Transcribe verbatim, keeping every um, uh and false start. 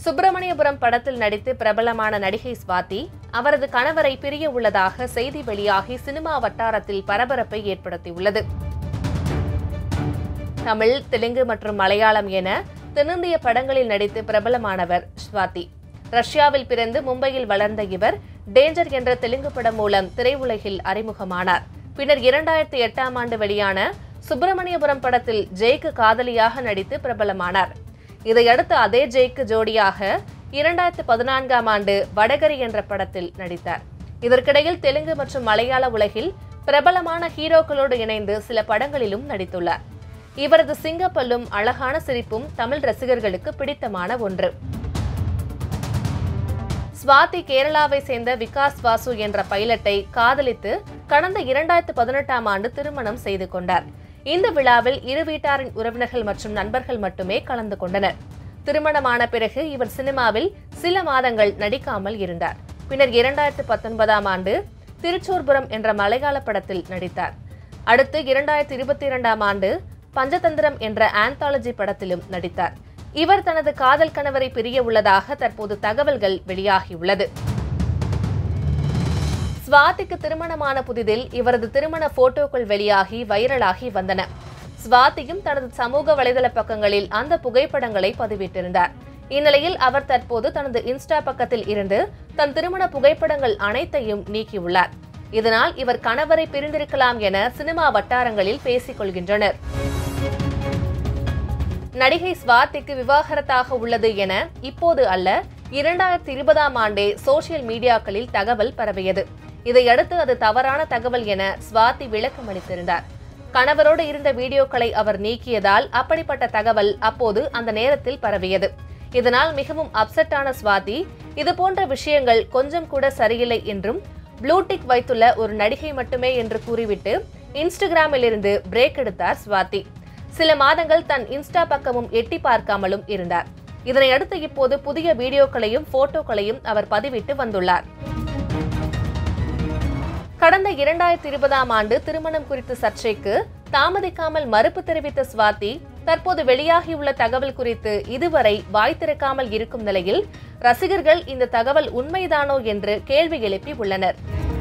சுப்பிரமணியபுரம் படத்தில் நடித்து பிரபலமான நடிகை ஸ்வாதி அவரது கணவரை பிரிய உள்ளதாக செய்தி வெளியாகி சினிமா வட்டாரத்தில் பரபரப்பை ஏற்படுத்தியுள்ளது. தமிழ், தெலுங்கு மற்றும் மலையாளம் என தென்னிந்திய படங்களில் நடித்து பிரபலமானவர் ஸ்வாதி. ரஷ்யாவில் பிறந்து மும்பையில் வளர்ந்த இவர் டேஞ்சர் என்ற தெலுங்கு படம் மூலம் திரையுலகில் அறிமுகமானார். பின்னர் இரண்டாயிரத்தி எட்டாம் ஆண்டு வெளியான சுப்பிரமணியபுரம் படத்தில் ஜெய்க்கு காதலியாக நடித்து பிரபலமானார். இதையடுத்து அதே ஜெய்க்கு ஜோடியாக இரண்டாயிரத்து பதினான்காம் ஆண்டு வடகரி என்ற படத்தில் நடித்தார். இதற்கிடையில் தெலுங்கு மற்றும் மலையாள உலகில் பிரபலமான ஹீரோக்களோடு இணைந்து சில படங்களிலும் நடித்துள்ளார். இவரது சிங்கப்பல்லும் அழகான சிரிப்பும் தமிழ் ரசிகர்களுக்கு பிடித்தமான ஒன்று. ஸ்வாதி கேரளாவை சேர்ந்த விகாஸ் வாசு என்ற பைலட்டை காதலித்து கடந்த இரண்டாயிரத்து பதினெட்டாம் ஆண்டு திருமணம் செய்து கொண்டார். இந்த விழாவில் இரு வீட்டாரின் உறவினர்கள் மற்றும் நண்பர்கள் மட்டுமே கலந்து கொண்டனர். திருமணமான பிறகு இவர் சினிமாவில் சில மாதங்கள் நடிக்காமல் இருந்தார். பின்னர் இரண்டாயிரத்து பத்தொன்பதாம் ஆண்டு திருச்சூர்புரம் என்ற மலையாள படத்தில் நடித்தார். அடுத்து இரண்டாயிரத்தி இருபத்தி இரண்டாம் ஆண்டு பஞ்சதந்திரம் என்ற ஆந்தாலஜி படத்திலும் நடித்தார். இவர் தனது காதல் கணவரை பிரிய உள்ளதாக தற்போது தகவல்கள் வெளியாகியுள்ளது. ஸ்வாதிக்கு திருமணமான புதிதில் இவரது திருமண போட்டோக்கள் வெளியாகி வைரலாகி வந்தன. ஸ்வாதியும் தனது சமூக வலைதள பக்கங்களில் அந்த புகைப்படங்களை பதிவிட்டிருந்தார். இந்நிலையில் அவர் தற்போது தனது இன்ஸ்டா பக்கத்தில் இருந்து தன் திருமண புகைப்படங்கள் அனைத்தையும் நீக்கியுள்ளார். இதனால் இவர் கணவரை பிரிந்திருக்கலாம் என சினிமா வட்டாரங்களில் பேசிக் கொள்கின்றனர். நடிகை ஸ்வாதிக்கு விவாகரத்தாக உள்ளது என இப்போது அல்ல, இரண்டாயிரத்தி இருபதாம் ஆண்டே சோசியல் மீடியாக்களில் தகவல் பரவியது. இதையடுத்து அது தவறான தகவல் என ஸ்வாதி விளக்கம் அளித்திருந்தார். கணவரோடு இருந்த வீடியோக்களை அவர் நீக்கியதால் அப்படிப்பட்ட தகவல் அப்போது அந்த நேரத்தில் பரவியது. இதனால் மிகவும் அப்செட்டான ஸ்வாதி இதுபோன்ற விஷயங்கள் கொஞ்சம் கூட சரியில்லை என்றும் ப்ளூடிக் வைத்துள்ள ஒரு நடிகை மட்டுமே என்று கூறிவிட்டு இன்ஸ்டாகிராமில் இருந்து பிரேக் எடுத்தார் ஸ்வாதி. சில மாதங்கள் தன் இன்ஸ்டா பக்கமும் எட்டி பார்க்காமலும் இருந்தார். இதனையடுத்து இப்போது புதிய வீடியோக்களையும் போட்டோக்களையும் அவர் பதிவிட்டு வந்துள்ளார். கடந்த இரண்டாயிரத்தி இருபதாம் ஆண்டு திருமணம் குறித்த சர்ச்சைக்கு தாமதிக்காமல் மறுப்பு தெரிவித்த ஸ்வாதி தற்போது வெளியாகியுள்ள தகவல் குறித்து இதுவரை வாய் திறக்காமல் இருக்கும் நிலையில் ரசிகர்கள் இந்த தகவல் உண்மைதானோ என்று கேள்வி எழுப்பி உள்ளனர்.